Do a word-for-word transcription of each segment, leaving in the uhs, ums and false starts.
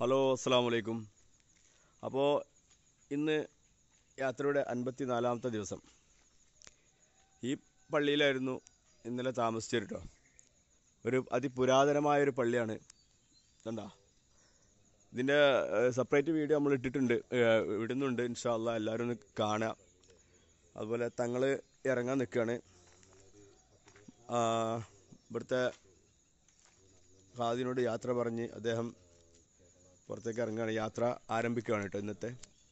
Hello, അസ്സലാമു അലൈക്കും. അപ്പോൾ ഇന്ന് യാത്രയുടെ അൻപത്തി നാലാമത്തെ ദിവസം. ഈ പള്ളിയിലായിരുന്നു ഇന്നലെ താമസിച്ചത് കേട്ടോ. ഒരു അതിപുരാതനമായൊരു പള്ളിയാണ്. കണ്ടോ? ഇതിൻ്റെ സെപ്പറേറ്റ് വീഡിയോ നമ്മൾ ഇട്ടിട്ടുണ്ട്, ഇടുന്നുണ്ട്. ഇൻഷാ അല്ലാഹ് എല്ലാവരും ഒന്ന് കാണുക. അതുപോലെ തങ്ങൾ ഇറങ്ങാൻ നിൽക്കുകയാണ്. ഇവിടുത്തെ ഖാദിനോട് യാത്ര പറഞ്ഞ് അദ്ദേഹം പുറത്തേക്ക് ഇറങ്ങുകയാണ്. യാത്ര ആരംഭിക്കുകയാണ് കേട്ടോ ഇന്നത്തെ.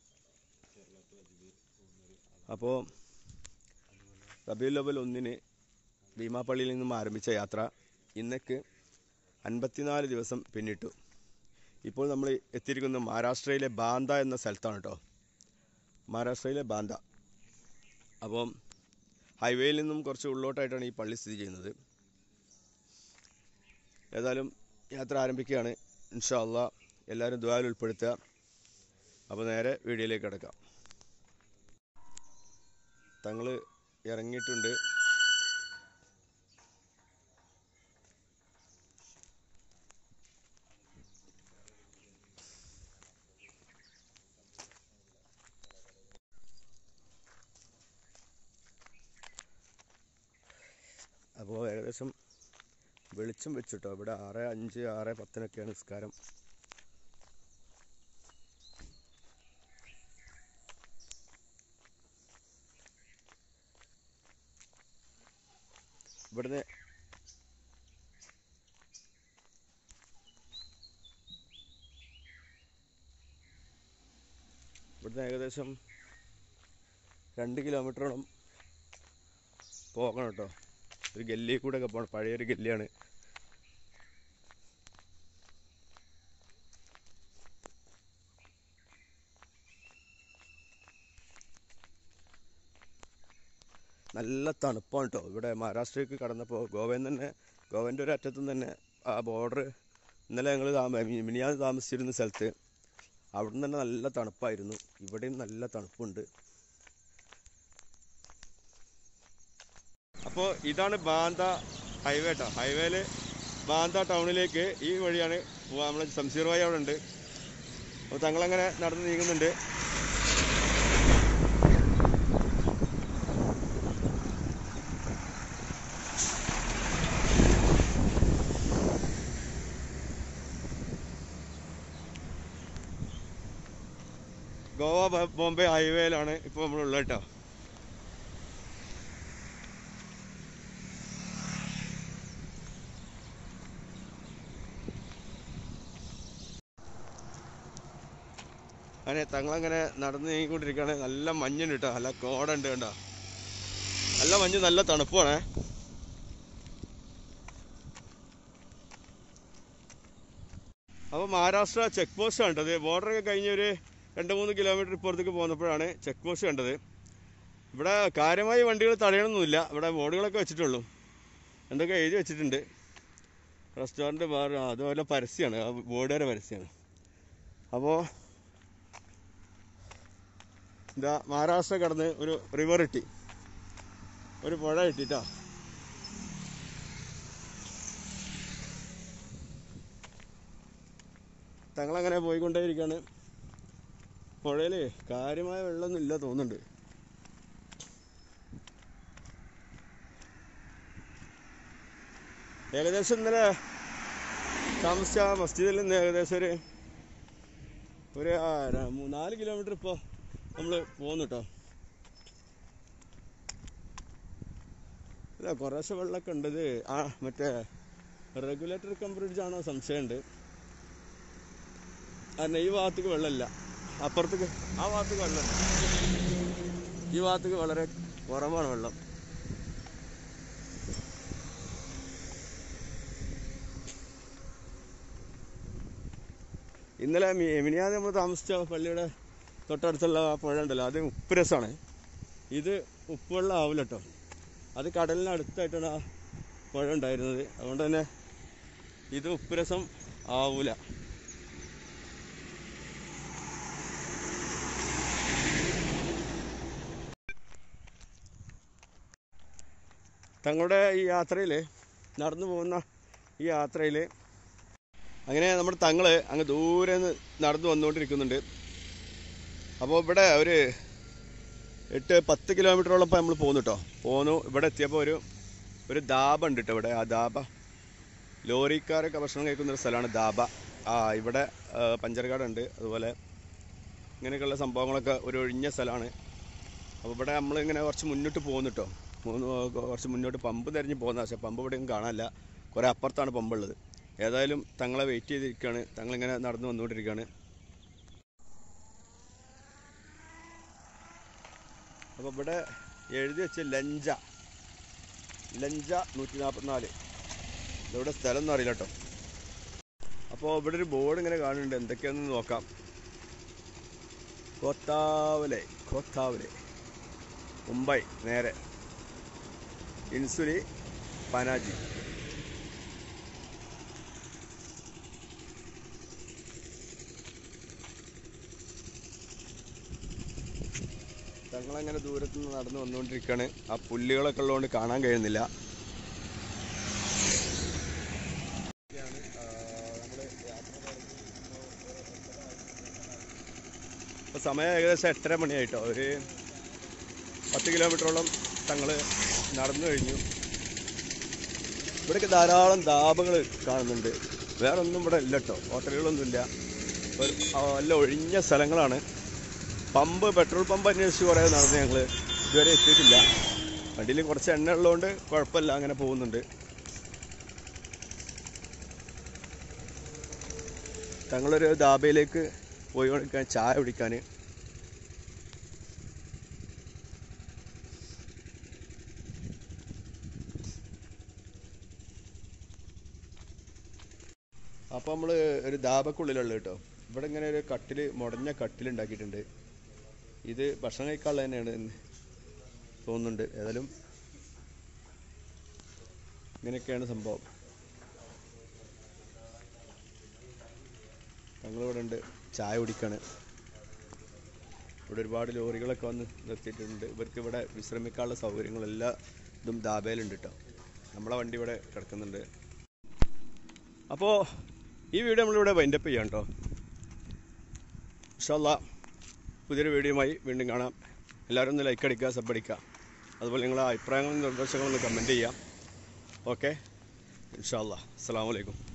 അപ്പോൾ റബീഉൽ അവ്വൽ ഒന്നിന് ഭീമാപ്പള്ളിയിൽ നിന്നും ആരംഭിച്ച യാത്ര ഇന്നേക്ക് അൻപത്തിനാല് ദിവസം പിന്നിട്ടു. ഇപ്പോൾ നമ്മൾ എത്തിയിരിക്കുന്നത് മഹാരാഷ്ട്രയിലെ ബാന്ദ എന്ന സ്ഥലത്താണ് കേട്ടോ. മഹാരാഷ്ട്രയിലെ ബാന്ദ. അപ്പം ഹൈവേയിൽ നിന്നും കുറച്ച് ഉള്ളോട്ടായിട്ടാണ് ഈ പള്ളി സ്ഥിതി ചെയ്യുന്നത്. ഏതായാലും യാത്ര ആരംഭിക്കുകയാണ്. ഇൻഷാ അല്ലാഹ് എല്ലാവരും ദുആയിൽ ഉൾപ്പെടുത്തുക. അപ്പോൾ നേരെ വീഡിയോയിലേക്ക് കിടക്കാം. തങ്ങൾ ഇറങ്ങിയിട്ടുണ്ട്. അപ്പോൾ ഏകദേശം വെളിച്ചം വെച്ചിട്ടോ. ഇവിടെ ആറ് അഞ്ച് ആറ് പത്തിനൊക്കെയാണ് നിസ്കാരം. ഇവിടുന്ന് ഇവിടുന്ന് ഏകദേശം രണ്ട് കിലോമീറ്ററോളം പോകണം കേട്ടോ. ഒരു ഗല്ലി കൂടെ ഒക്കെ പോകണം. പഴയൊരു ഗല്ലിയാണ്. നല്ല തണുപ്പാണ് കേട്ടോ. ഇവിടെ മഹാരാഷ്ട്രയ്ക്ക് കടന്നപ്പോൾ ഗോവയിൽ തന്നെ, ഗോവൻ്റെ ഒരു അറ്റത്തുനിന്ന് തന്നെ ആ ബോർഡർ, ഇന്നലെ ഞങ്ങൾ താമ മിനിയാന്ന് താമസിച്ചിരുന്ന സ്ഥലത്ത് അവിടെ നിന്ന് തന്നെ നല്ല തണുപ്പായിരുന്നു. ഇവിടെയും നല്ല തണുപ്പുണ്ട്. അപ്പോൾ ഇതാണ് ബാന്ദ ഹൈവേ കേട്ടോ. ഹൈവേയിൽ ബാന്ദ ടൗണിലേക്ക് ഈ വഴിയാണ് പോവുക. നമ്മൾ ശംസീർ ഭായി അവിടെ ഉണ്ട്. അപ്പോൾ തങ്ങളങ്ങനെ നടന്ന് നീങ്ങുന്നുണ്ട്. ഗോവ ബോംബെ ഹൈവേയിലാണ് ഇപ്പോൾ നമ്മളുള്ളത് കേട്ടോ. അങ്ങനെ തങ്ങളങ്ങനെ നടന്ന് നീങ്ങിക്കൊണ്ടിരിക്കുകയാണ്. നല്ല മഞ്ഞുണ്ട് കേട്ടോ. നല്ല കോടുണ്ട് കേട്ടോ. നല്ല മഞ്ഞ്, നല്ല തണുപ്പാണ്. അപ്പോൾ മഹാരാഷ്ട്ര ചെക്ക് പോസ്റ്റ് കണ്ടത്. ബോർഡറൊക്കെ കഴിഞ്ഞ് ഒരു രണ്ട് മൂന്ന് കിലോമീറ്റർ ഇപ്പുറത്തേക്ക് പോകുന്നപ്പോഴാണ് ചെക്ക് പോസ്റ്റ് കണ്ടത്. ഇവിടെ കാര്യമായി വണ്ടികൾ തടയണമെന്നില്ല. ഇവിടെ ബോർഡുകളൊക്കെ വെച്ചിട്ടുള്ളൂ. എന്തൊക്കെ എഴുതി വെച്ചിട്ടുണ്ട്. റെസ്റ്റോറൻറ്റ്, ബാർ, അതുപോലെ പരസ്യമാണ്. ആ ബോർഡ് വരെ പരസ്യമാണ്. അപ്പോൾ എന്താ മഹാരാഷ്ട്ര കടന്ന് ഒരു റിവർ കിട്ടി, ഒരു പുഴ കിട്ടിട്ടോ. തങ്ങളങ്ങനെ പോയിക്കൊണ്ടേയിരിക്കുകയാണ്. പുഴയിൽ കാര്യമായ വെള്ളമൊന്നും ഇല്ല തോന്നുന്നുണ്ട്. ഏകദേശം ഇന്നലെ താമസിച്ച മസ്ജിദിൽ നിന്ന് ഏകദേശം ഒരു ഒരു നാല് കിലോമീറ്റർ ഇപ്പോൾ നമ്മൾ പോകുന്നു കേട്ടോ. അല്ല, കുറേശ്ശെ വെള്ളമൊക്കെ ഉണ്ടത്. ആ മറ്റേ റെഗുലേറ്റർ കം ബ്രിഡ്ജാണോ സംശയമുണ്ട്. കാരണം ഈ ഭാഗത്തേക്ക് വെള്ളമില്ല. അപ്പുറത്തേക്ക് ആ ഭാഗത്തേക്ക് വെള്ളമുണ്ട്. ഈ ഭാഗത്തേക്ക് വളരെ കുറവാണ് വെള്ളം. ഇന്നലെ മിനിയാന്ന് നമ്മൾ താമസിച്ച പള്ളിയുടെ തൊട്ടടുത്തുള്ള ആ പുഴ ഉണ്ടല്ലോ, അത് ഉപ്പ് രസമാണ്. ഇത് ഉപ്പുവെള്ളം ആവില്ല കേട്ടോ. അത് കടലിനടുത്തായിട്ടാണ് ആ പുഴ ഉണ്ടായിരുന്നത്. അതുകൊണ്ട് തന്നെ ഇത് ഉപ്പ് രസം ആവൂല. തങ്ങളുടെ ഈ യാത്രയിൽ, നടന്നു പോകുന്ന ഈ യാത്രയിൽ അങ്ങനെ നമ്മുടെ തങ്ങൾ അങ്ങ് ദൂരെ നിന്ന് നടന്നു വന്നുകൊണ്ടിരിക്കുന്നുണ്ട്. അപ്പോൾ ഇവിടെ ഒരു എട്ട് പത്ത് കിലോമീറ്ററോളം ഇപ്പോൾ നമ്മൾ പോകുന്നു കേട്ടോ. പോന്നു ഇവിടെ എത്തിയപ്പോൾ ഒരു ഒരു ധാബ ഉണ്ട് കേട്ടോ. ഇവിടെ ആ ധാബ ലോറിക്കാരൊക്കെ ഭക്ഷണം കഴിക്കുന്നൊരു സ്ഥലമാണ് ധാബ. ആ ഇവിടെ പഞ്ചർകാടുണ്ട്, അതുപോലെ ഇങ്ങനെയൊക്കെയുള്ള സംഭവങ്ങളൊക്കെ ഒരു ഒഴിഞ്ഞ സ്ഥലമാണ്. അപ്പോൾ ഇവിടെ നമ്മളിങ്ങനെ കുറച്ച് മുന്നോട്ട് പോകുന്നു കേട്ടോ. മൂന്ന് കുറച്ച് മുന്നോട്ട് പമ്പ് തിരഞ്ഞ് പോകുന്ന, പക്ഷേ പമ്പ് ഇവിടെയും കാണാനില്ല. കുറേ അപ്പുറത്താണ് പമ്പുള്ളത്. ഏതായാലും തങ്ങളെ വെയിറ്റ് ചെയ്തിരിക്കുകയാണ്. തങ്ങളിങ്ങനെ നടന്നു വന്നുകൊണ്ടിരിക്കുകയാണ്. അപ്പോൾ ഇവിടെ എഴുതി വെച്ച് ലഞ്ച ലഞ്ച നൂറ്റി നാൽപ്പത്തിനാല്. ഇവിടെ സ്ഥലം ഒന്നും അറിയില്ല കേട്ടോ. അപ്പോൾ ഇവിടെ ഒരു ബോർഡ് ഇങ്ങനെ കാണുന്നുണ്ട്, എന്തൊക്കെയാണെന്ന് നോക്കാം. കോത്താവലെ കോത്താവലെ മുംബൈ നേരെ ഇൻസുലി പനാജി. തങ്ങളങ്ങനെ ദൂരത്തു നിന്ന് നടന്നു വന്നുകൊണ്ടിരിക്കുകയാണ്. ആ പുല്ലുകളൊക്കെ ഉള്ളതുകൊണ്ട് കാണാൻ കഴിയുന്നില്ല. ഇപ്പോൾ സമയം ഏകദേശം എട്ടര മണിയായിട്ടോ. ഒരു പത്ത് കിലോമീറ്ററോളം തങ്ങൾ നടന്നു കഴിഞ്ഞു. ഇവിടെയൊക്കെ ധാരാളം ധാബകൾ കാണുന്നുണ്ട്. വേറെ ഒന്നും ഇവിടെ ഇല്ല കേട്ടോ, ഹോട്ടലുകളൊന്നുമില്ല. ഒരു നല്ല ഒഴിഞ്ഞ സ്ഥലങ്ങളാണ്. പമ്പ് പെട്രോൾ പമ്പ് അന്വേഷിച്ച് കുറേ നടന്ന് ഞങ്ങൾ ഇതുവരെ എത്തിയിട്ടില്ല. വണ്ടിയിൽ കുറച്ച് എണ്ണ ഉള്ളതുകൊണ്ട് കുഴപ്പമില്ല, അങ്ങനെ പോകുന്നുണ്ട്. തങ്ങളൊരു ധാബയിലേക്ക് പോയി കൊടുക്കാൻ, ചായ കുടിക്കാൻ. അപ്പോൾ നമ്മൾ ഒരു ധാബക്കുള്ളിലുള്ള കേട്ടോ. ഇവിടെ ഇങ്ങനെ ഒരു കട്ടിൽ, മുടഞ്ഞ കട്ടിൽ ഉണ്ടാക്കിയിട്ടുണ്ട്. ഇത് ഭക്ഷണം കഴിക്കാനുള്ള തന്നെയാണ് തോന്നുന്നുണ്ട്. ഏതായാലും ഇങ്ങനെയൊക്കെയാണ് സംഭവം. ഞങ്ങളിവിടെ ഉണ്ട്, ചായ കുടിക്കാണ്. ഇവിടെ ഒരുപാട് ലോറികളൊക്കെ വന്ന് നിർത്തിയിട്ടുണ്ട്. ഇവർക്ക് ഇവിടെ വിശ്രമിക്കാനുള്ള സൗകര്യങ്ങളെല്ലാം ഇതും ധാബയിലുണ്ട് കേട്ടോ. നമ്മളെ വണ്ടി ഇവിടെ കിടക്കുന്നുണ്ട്. അപ്പോൾ ഈ വീഡിയോ നമ്മളിവിടെ വൈൻഡപ്പ് ചെയ്യാം കേട്ടോ. ഇൻഷാ അല്ലാഹ് പുതിയൊരു വീഡിയോയുമായി വീണ്ടും കാണാം. എല്ലാവരും ഒന്ന് ലൈക്ക് അടിക്കുക, സബ് അടിക്കുക. അതുപോലെ നിങ്ങളുടെ അഭിപ്രായങ്ങളും നിർദ്ദേശങ്ങളും ഒന്ന് കമൻറ്റ് ചെയ്യാം. ഓക്കെ, ഇൻഷാ അല്ലാഹ്. അസ്സലാമു അലൈക്കും.